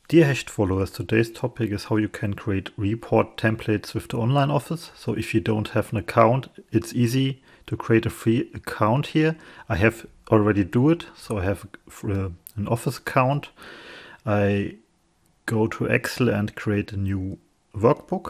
Dear Hashed followers, today's topic is how you can create report templates with the online office. So if you don't have an account, it's easy to create a free account here. I have already do it. So I have an office account. I go to Excel and create a new workbook.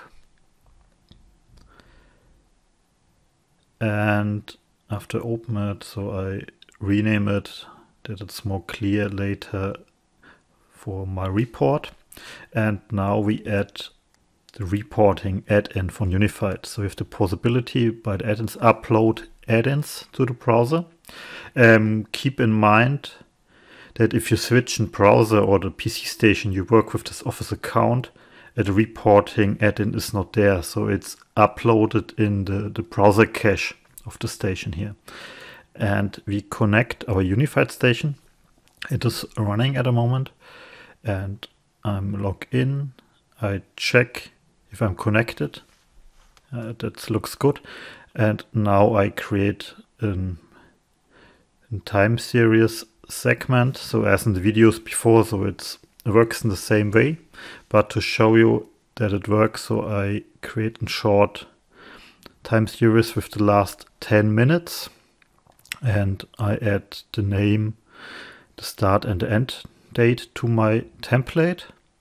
And after open it, so I rename it that it's more clear later for my report. And now we add the reporting add-in from Unified. So we have the possibility by the add-ins upload add-ins to the browser. Keep in mind that if you switch in browser or the PC station you work with this office account, the reporting add-in is not there. So it's uploaded in the browser cache of the station here. And we connect our Unified station. It is running at the moment. And I'm logged in. I check if I'm connected. That looks good. And now I create a time series segment. So as in the videos before, so it works in the same way. But to show you that it works, so I create a short time series with the last 10 minutes. And I add the name, the start and the end date to my template.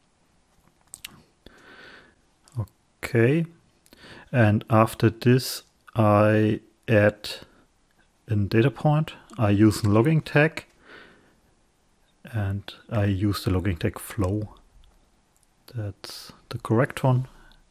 Okay, and after this I add a data point. I use a logging tag and I use the logging tag flow. That's the correct one.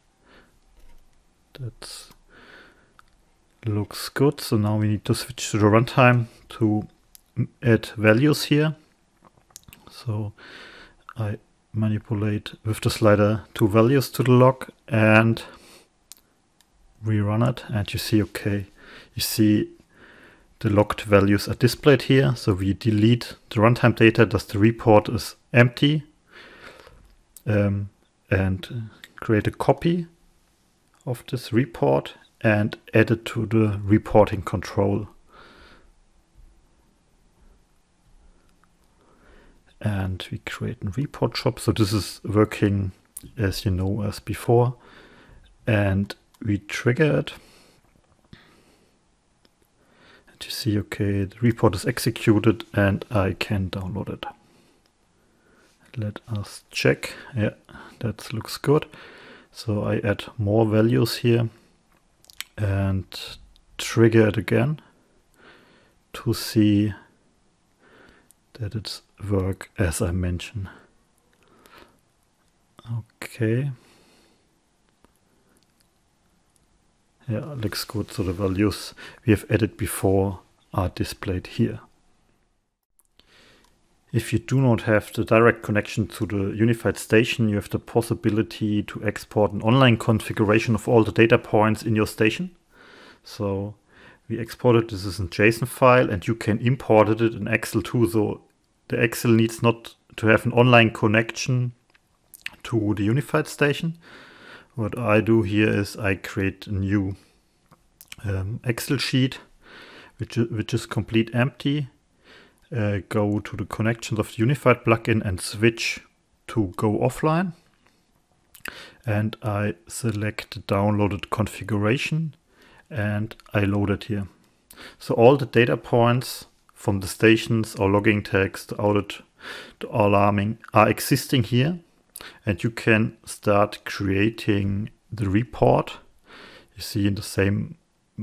That looks good. So now we need to switch to the runtime to add values here. So I manipulate with the slider two values to the log and rerun it, and you see, okay, you see the logged values are displayed here. So we delete the runtime data, thus the report is empty, and create a copy of this report and add it to the reporting control. And we create a report shop. So this is working as you know as before. And we trigger it. And you see, okay, the report is executed and I can download it. Let us check. Yeah, that looks good. So I add more values here and trigger it again to see that it's work as I mentioned. Okay. Yeah, looks good. So the values we have added before are displayed here. If you do not have the direct connection to the Unified station, you have the possibility to export an online configuration of all the data points in your station. So we exported this as a JSON file and you can import it in Excel too. So the Excel needs not to have an online connection to the Unified station. What I do here is I create a new Excel sheet, which is complete empty. Go to the connections of the Unified plugin and switch to go offline. And I select the downloaded configuration and I load it here. So all the data points from the stations or logging tags, the audit, the alarming are existing here. And you can start creating the report. You see in the same,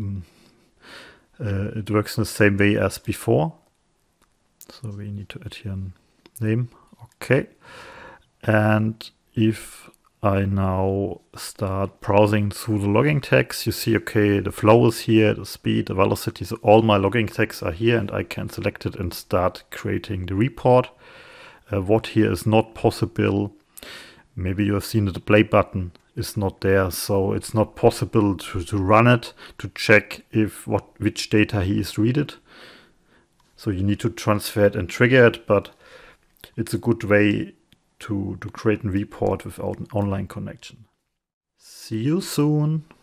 it works in the same way as before. So we need to add here a name. Okay. And if I now start browsing through the logging tags, you see, okay, the flow is here, the speed, the velocity, so all my logging tags are here and I can select it and start creating the report. What here is not possible, maybe you have seen that the play button is not there, so it's not possible to run it, to check if which data he is read. So you need to transfer it and trigger it, but it's a good way to create a report without an online connection. See you soon.